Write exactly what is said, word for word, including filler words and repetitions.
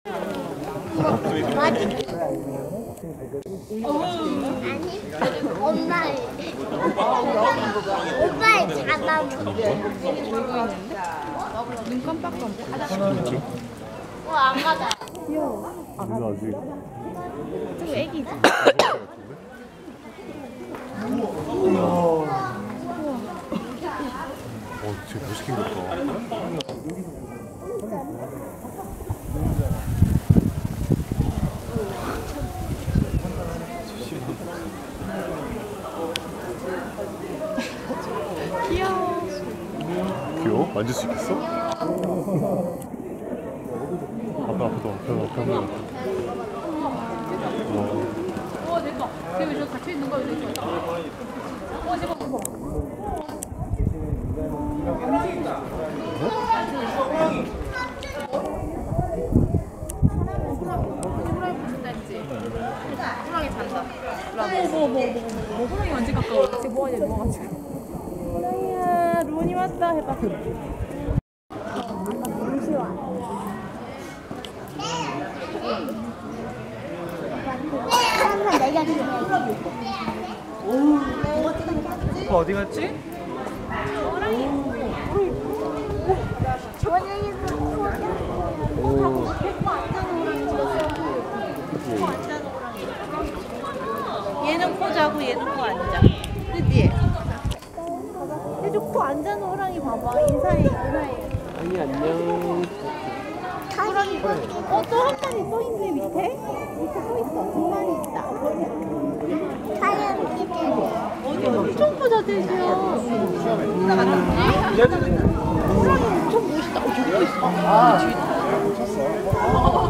아니, 엄마의 오빠의 잡아먹. 눈 깜빡깜빡. 와, 안 가자. 귀여워. 누나 아직 좀 애기지? 어 진짜 멋있게 생겼다. 귀여워. 귀여워? 만질 수 있겠어? 아빠 아빠도 아빠 아빠 어, 됐다. 여기 저 갇혀 있는 거 여기 있다. 어, 제발 봐봐. 호랑이 무슨 닮지? 호랑이 잔다. 뭐, 뭐, 뭐, 뭐, 뭐, 호랑이 완전 가까워. 지금 뭐하냐, 누워가지고. 호랑이야, 루온이 왔다 해봐. 항상 내가 그래. 어디 갔지? 얘는 코 자고 얘는 코 앉아. 그치? 얘도 코 앉아는 호랑이 봐봐. 인사해, 인사해. 아니 안녕. 호랑이. 어, 또 한 마리 또 있네, 밑에? 밑에 또 있어. 두 마리 있다. 하얀 기대. 어디, 엄청 크다, 돼지야. 맞지? 호랑이 엄청 멋있다. 어, 저기 또 있어. 아, 뒤에.